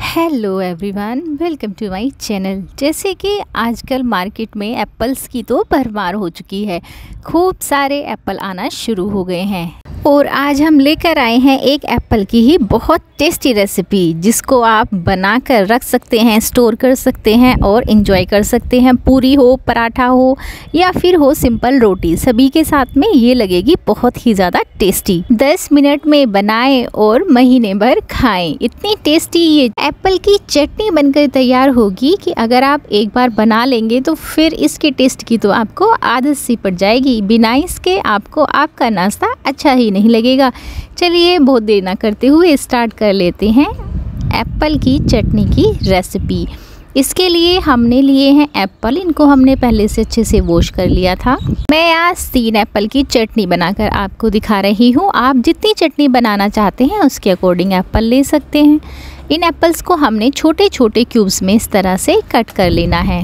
Hello everyone, welcome to my channel. जैसे कि आजकल मार्केट में एप्पल्स की तो भरमार हो चुकी है। खूब सारे एप्पल आना शुरू हो गए हैं और आज हम लेकर आए हैं एक एप्पल की ही बहुत टेस्टी रेसिपी, जिसको आप बनाकर रख सकते हैं, स्टोर कर सकते हैं और एंजॉय कर सकते हैं। पूरी हो, पराठा हो या फिर हो सिंपल रोटी, सभी के साथ में ये लगेगी बहुत ही ज़्यादा टेस्टी। 10 मिनट में बनाएं और महीने भर खाएं। इतनी टेस्टी ये एप्पल की चटनी बनकर तैयार होगी कि अगर आप एक बार बना लेंगे तो फिर इसके टेस्ट की तो आपको आदत सी पड़ जाएगी। बिना इसके आपको आपका नाश्ता अच्छा ही नहीं लगेगा। चलिए बहुत देर ना करते हुए स्टार्ट कर लेते हैं एप्पल की चटनी की रेसिपी। इसके लिए हमने लिए हैं एप्पल। इनको हमने पहले से अच्छे से वॉश कर लिया था। मैं आज 3 एप्पल की चटनी बनाकर आपको दिखा रही हूँ। आप जितनी चटनी बनाना चाहते हैं उसके अकॉर्डिंग एप्पल ले सकते हैं। इन एप्पल्स को हमने छोटे छोटे क्यूब्स में इस तरह से कट कर लेना है।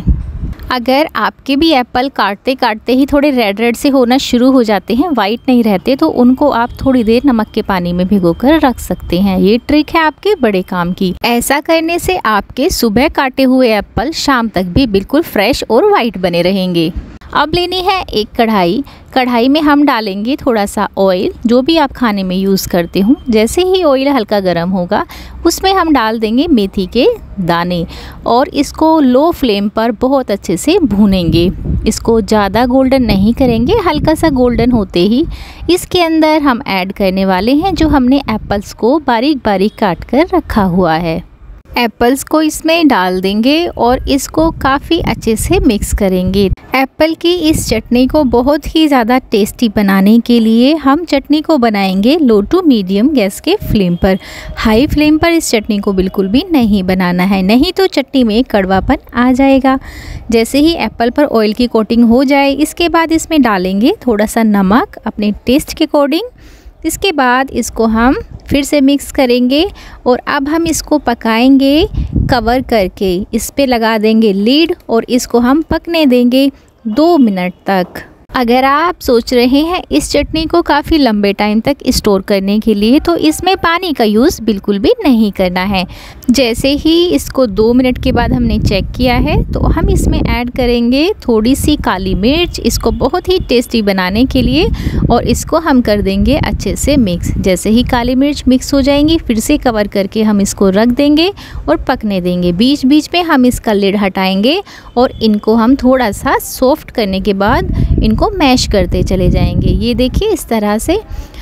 अगर आपके भी एप्पल काटते काटते ही थोड़े रेड रेड से होना शुरू हो जाते हैं, वाइट नहीं रहते, तो उनको आप थोड़ी देर नमक के पानी में भिगोकर रख सकते हैं। ये ट्रिक है आपके बड़े काम की। ऐसा करने से आपके सुबह काटे हुए एप्पल शाम तक भी बिल्कुल फ्रेश और वाइट बने रहेंगे। अब लेनी है एक कढ़ाई। कढ़ाई में हम डालेंगे थोड़ा सा ऑयल, जो भी आप खाने में यूज़ करते हो। जैसे ही ऑयल हल्का गर्म होगा उसमें हम डाल देंगे मेथी के दाने और इसको लो फ्लेम पर बहुत अच्छे से भूनेंगे। इसको ज़्यादा गोल्डन नहीं करेंगे, हल्का सा गोल्डन होते ही इसके अंदर हम ऐड करने वाले हैं जो हमने एप्पल्स को बारीक बारीक काट कर रखा हुआ है। एप्पल्स को इसमें डाल देंगे और इसको काफ़ी अच्छे से मिक्स करेंगे। एप्पल की इस चटनी को बहुत ही ज़्यादा टेस्टी बनाने के लिए हम चटनी को बनाएंगे लो टू मीडियम गैस के फ्लेम पर। हाई फ्लेम पर इस चटनी को बिल्कुल भी नहीं बनाना है, नहीं तो चटनी में कड़वापन आ जाएगा। जैसे ही एप्पल पर ऑयल की कोटिंग हो जाए, इसके बाद इसमें डालेंगे थोड़ा सा नमक अपने टेस्ट के अकॉर्डिंग। इसके बाद इसको हम फिर से मिक्स करेंगे और अब हम इसको पकाएंगे कवर करके। इस पे लगा देंगे लीड और इसको हम पकने देंगे 2 मिनट तक। अगर आप सोच रहे हैं इस चटनी को काफ़ी लंबे टाइम तक स्टोर करने के लिए, तो इसमें पानी का यूज़ बिल्कुल भी नहीं करना है। जैसे ही इसको 2 मिनट के बाद हमने चेक किया है तो हम इसमें ऐड करेंगे थोड़ी सी काली मिर्च, इसको बहुत ही टेस्टी बनाने के लिए, और इसको हम कर देंगे अच्छे से मिक्स। जैसे ही काली मिर्च मिक्स हो जाएंगी फिर से कवर करके हम इसको रख देंगे और पकने देंगे। बीच बीच में हम इसका लिड हटाएंगे और इनको हम थोड़ा सा सॉफ्ट करने के बाद इनको मैश करते चले जाएंगे। ये देखिए इस तरह से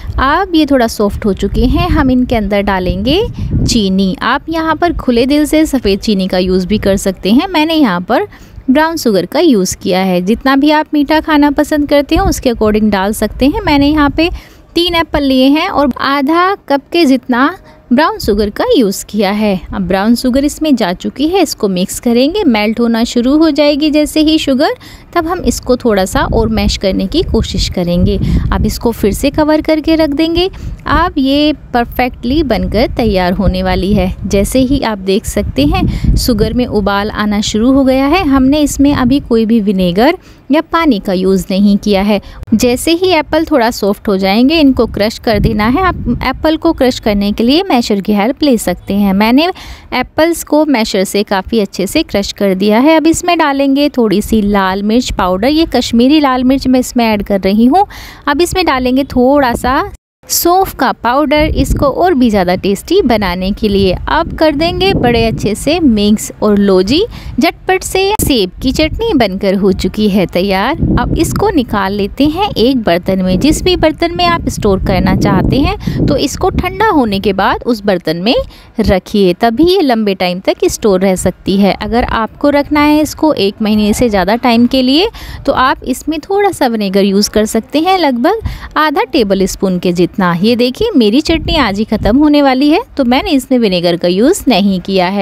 अब ये थोड़ा सॉफ्ट हो चुके हैं। हम इनके अंदर डालेंगे चीनी। आप यहाँ पर खुले दिल से सफ़ेद चीनी का यूज़ भी कर सकते हैं। मैंने यहाँ पर ब्राउन शुगर का यूज़ किया है। जितना भी आप मीठा खाना पसंद करते हो उसके अकॉर्डिंग डाल सकते हैं। मैंने यहाँ पे 3 एप्पल लिए हैं और आधा कप के जितना ब्राउन शुगर का यूज़ किया है। अब ब्राउन शुगर इसमें जा चुकी है, इसको मिक्स करेंगे। मेल्ट होना शुरू हो जाएगी जैसे ही शुगर, तब हम इसको थोड़ा सा और मैश करने की कोशिश करेंगे। अब इसको फिर से कवर करके रख देंगे। अब ये परफेक्टली बनकर तैयार होने वाली है। जैसे ही आप देख सकते हैं शुगर में उबाल आना शुरू हो गया है। हमने इसमें अभी कोई भी विनेगर या पानी का यूज़ नहीं किया है। जैसे ही एप्पल थोड़ा सॉफ्ट हो जाएंगे इनको क्रश कर देना है। आप एप्पल को क्रश करने के लिए मैशर की हेल्प ले सकते हैं। मैंने एप्पल्स को मैशर से काफ़ी अच्छे से क्रश कर दिया है। अब इसमें डालेंगे थोड़ी सी लाल मिर्च पाउडर। ये कश्मीरी लाल मिर्च मैं इसमें ऐड कर रही हूँ। अब इसमें डालेंगे थोड़ा सा सौंफ का पाउडर, इसको और भी ज़्यादा टेस्टी बनाने के लिए। अब कर देंगे बड़े अच्छे से मिक्स और लो जी, झटपट से सेब की चटनी बनकर हो चुकी है तैयार। अब इसको निकाल लेते हैं एक बर्तन में। जिस भी बर्तन में आप स्टोर करना चाहते हैं तो इसको ठंडा होने के बाद उस बर्तन में रखिए, तभी ये लंबे टाइम तक स्टोर रह सकती है। अगर आपको रखना है इसको 1 महीने से ज़्यादा टाइम के लिए तो आप इसमें थोड़ा सा विनेगर यूज़ कर सकते हैं, लगभग आधा टेबल स्पून के जितना। ये देखिए मेरी चटनी आज ही ख़त्म होने वाली है तो मैंने इसमें विनेगर का यूज़ नहीं किया है।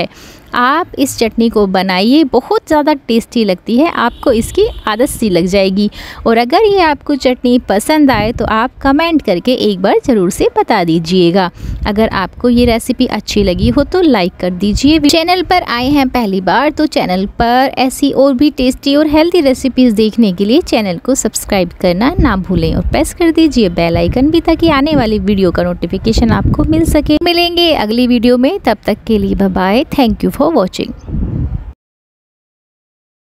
आप इस चटनी को बनाइए, बहुत ज़्यादा टेस्टी लगती है, आपको इसकी आदत सी लग जाएगी। और अगर ये आपको चटनी पसंद आए तो आप कमेंट करके एक बार ज़रूर से बता दीजिएगा। अगर आपको ये रेसिपी अच्छी लगी हो तो लाइक कर दीजिए। चैनल पर आए हैं पहली बार तो चैनल पर ऐसी और भी टेस्टी और हेल्दी रेसिपीज़ देखने के लिए चैनल को सब्सक्राइब करना ना भूलें और प्रेस कर दीजिए बेल आइकन भी, ताकि आने वाली वीडियो का नोटिफिकेशन आपको मिल सके। मिलेंगे अगली वीडियो में, तब तक के लिए bye bye. Thank you for watching.